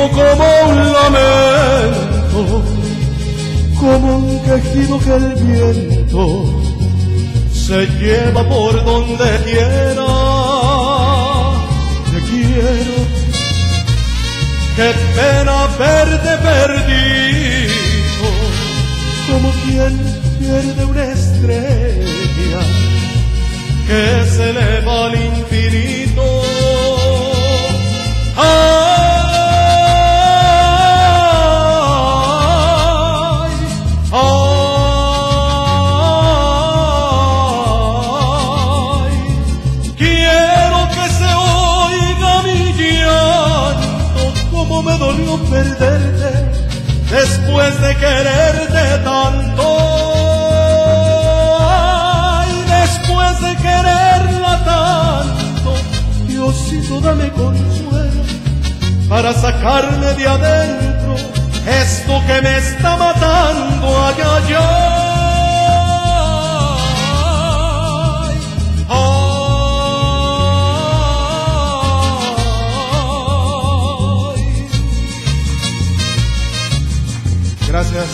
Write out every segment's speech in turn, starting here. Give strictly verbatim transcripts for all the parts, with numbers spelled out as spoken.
digo como un lamento, como un quejido que el viento se lleva por donde quiera. Te quiero, qué pena verte perdido, como quien pierde una estrella que se eleva al infinito. Ay, ay, quiero que se oiga mi llanto, como me dolió perderte después de quererte tanto. Ay, después de quererla tanto, Diosito, dame consuelo para sacarme de adentro esto que me está matando. Ay, ay, ay, ay. Gracias.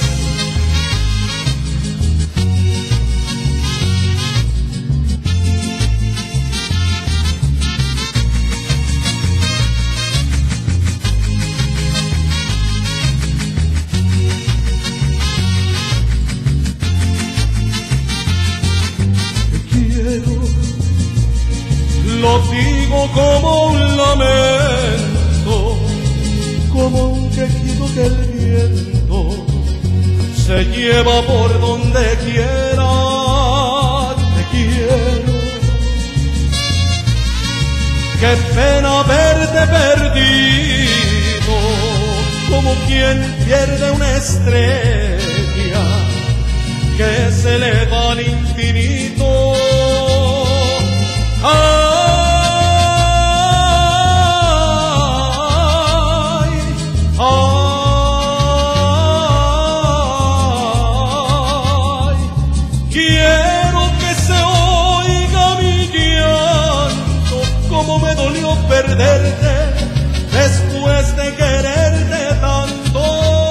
Lo digo como un lamento, como un quejido que el viento se lleva por donde quiera. Te quiero, qué pena verte perdido, como quien pierde una estrella que se eleva al infinito. Ay, ay, quiero que se oiga mi llanto, como me dolió perderte después de quererte tanto.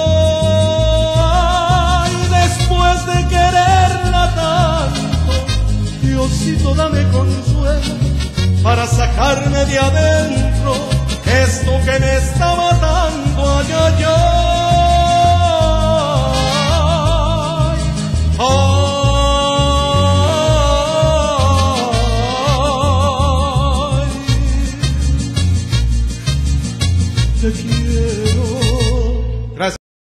Ay, después de quererla tanto, Diosito, dame consuelo para sacarme de adentro esto que me estaba